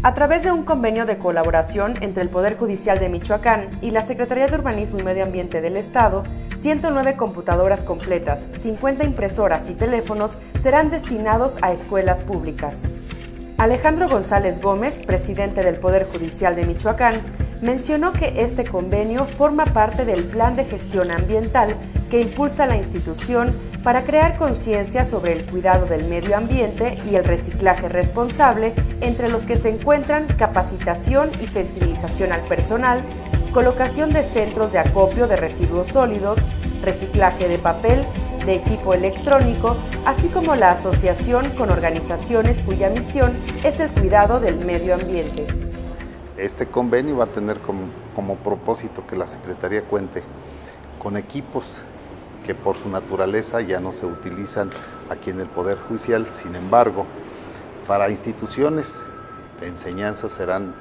A través de un convenio de colaboración entre el Poder Judicial de Michoacán y la Secretaría de Urbanismo y Medio Ambiente del Estado, 109 computadoras completas, 50 impresoras y teléfonos serán destinados a escuelas públicas. Alejandro González Gómez, presidente del Poder Judicial de Michoacán, mencionó que este convenio forma parte del plan de gestión ambiental que impulsa la institución para crear conciencia sobre el cuidado del medio ambiente y el reciclaje responsable, entre los que se encuentran capacitación y sensibilización al personal, colocación de centros de acopio de residuos sólidos, reciclaje de papel, de equipo electrónico, así como la asociación con organizaciones cuya misión es el cuidado del medio ambiente. Este convenio va a tener como propósito que la Secretaría cuente con equipos que por su naturaleza ya no se utilizan aquí en el Poder Judicial. Sin embargo, para instituciones de enseñanza serán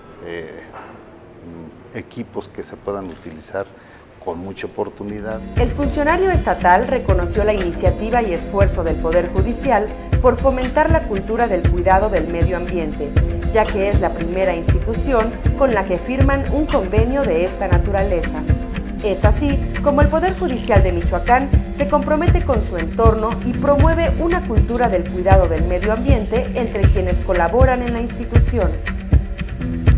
equipos que se puedan utilizar con mucha oportunidad. El funcionario estatal reconoció la iniciativa y esfuerzo del Poder Judicial por fomentar la cultura del cuidado del medio ambiente, ya que es la primera institución con la que firman un convenio de esta naturaleza. Es así como el Poder Judicial de Michoacán se compromete con su entorno y promueve una cultura del cuidado del medio ambiente entre quienes colaboran en la institución.